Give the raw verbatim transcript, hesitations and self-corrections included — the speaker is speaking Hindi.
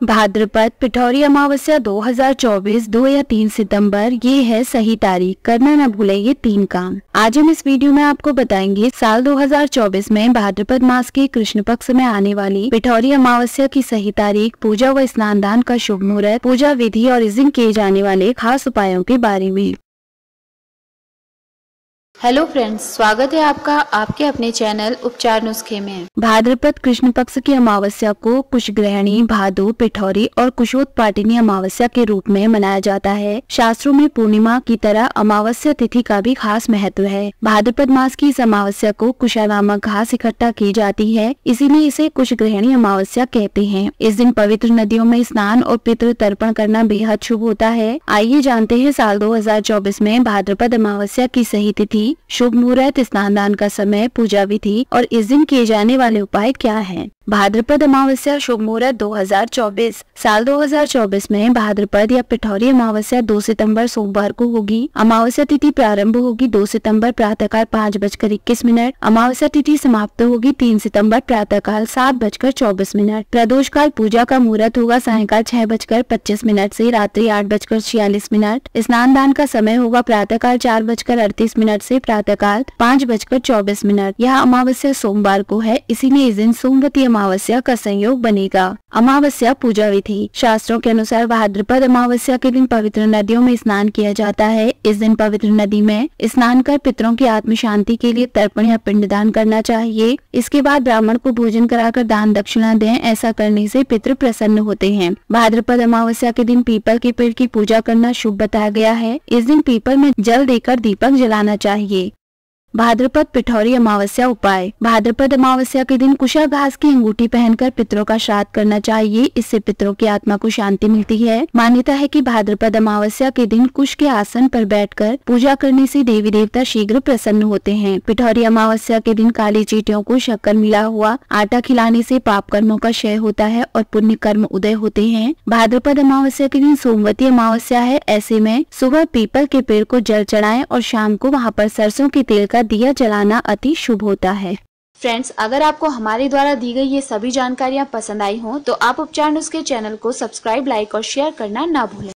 भाद्रपद पिठौरी अमावस्या दो हज़ार चौबीस दो या तीन सितंबर, ये है सही तारीख। करना न भूलें ये तीन काम। आज हम इस वीडियो में आपको बताएंगे साल दो हज़ार चौबीस में भाद्रपद मास के कृष्ण पक्ष में आने वाली पिठौरी अमावस्या की सही तारीख, पूजा व स्नान दान का शुभ मुहूर्त, पूजा विधि और इस दिन किए जाने वाले खास उपायों के बारे में। हेलो फ्रेंड्स, स्वागत है आपका आपके अपने चैनल उपचार नुस्खे में। भाद्रपद कृष्ण पक्ष की अमावस्या को कुशग्रहणी, भादु, पिठौरी और कुशोत्पाटिनी अमावस्या के रूप में मनाया जाता है। शास्त्रों में पूर्णिमा की तरह अमावस्या तिथि का भी खास महत्व है। भाद्रपद मास की इस अमावस्या को कुशा नामक घास इकट्ठा की जाती है, इसीलिए इसे कुशग्रहणी अमावस्या कहते हैं। इस दिन पवित्र नदियों में स्नान और पितृ तर्पण करना बेहद शुभ होता है। आइए जानते हैं साल दो हज़ार चौबीस में भाद्रपद अमावस्या की सही तिथि, शुभ मुहूर्त, स्नान दान का समय, पूजा विधि और इस दिन किए जाने वाले उपाय क्या हैं। भाद्रपद अमावस्या शुभ मुहूर्त दो हज़ार चौबीस। साल दो हज़ार चौबीस में भाद्रपद या पिठौरी अमावस्या दो सितंबर सोमवार को होगी। अमावस्या तिथि प्रारंभ होगी दो सितंबर प्रातःकाल पाँच बजकर इक्कीस मिनट। अमावस्या तिथि समाप्त होगी तीन सितंबर प्रातःकाल सात बजकर चौबीस मिनट। प्रदोष काल पूजा का मुहूर्त होगा सायंकाल छह बजकर पच्चीस मिनट से रात्रि आठ बजकर छियालीस मिनट। स्नान दान का समय होगा प्रातःकाल चार बजकर अड़तीस मिनट से प्रातःकाल पाँच बजकर चौबीस मिनट। यह अमावस्या सोमवार को है, इसीलिए इस दिन सोमवती अमावस्या का संयोग बनेगा। अमावस्या पूजा विधि। शास्त्रों के अनुसार भाद्रपद अमावस्या के दिन पवित्र नदियों में स्नान किया जाता है। इस दिन पवित्र नदी में स्नान कर पितरों की आत्म शांति के लिए तर्पण या पिंडदान करना चाहिए। इसके बाद ब्राह्मण को भोजन कराकर दान दक्षिणा दें। ऐसा करने से पितृ प्रसन्न होते हैं। भाद्रपद अमावस्या के दिन पीपल के पेड़ की पूजा करना शुभ बताया गया है। इस दिन पीपल में जल देकर दीपक जलाना चाहिए। भाद्रपद पिठौरी अमावस्या उपाय। भाद्रपद अमावस्या के दिन कुशा घास की अंगूठी पहनकर पितरों का श्राद्ध करना चाहिए। इससे पितरों की आत्मा को शांति मिलती है। मान्यता है कि भाद्रपद अमावस्या के दिन कुश के आसन पर बैठकर पूजा करने से देवी देवता शीघ्र प्रसन्न होते हैं। पिठौरी अमावस्या के दिन काली चींटियों को शक्कर मिला हुआ आटा खिलाने से पाप कर्मों का क्षय होता है और पुण्य कर्म उदय होते हैं। भाद्रपद अमावस्या के दिन सोमवती अमावस्या है। ऐसे में सुबह पीपल के पेड़ को जल चढ़ाएं और शाम को वहाँ पर सरसों के तेल का दिया जलाना अति शुभ होता है। फ्रेंड्स, अगर आपको हमारे द्वारा दी गई ये सभी जानकारियाँ पसंद आई हो तो आप उपचार नुस्खे चैनल को सब्सक्राइब, लाइक और शेयर करना ना भूलें।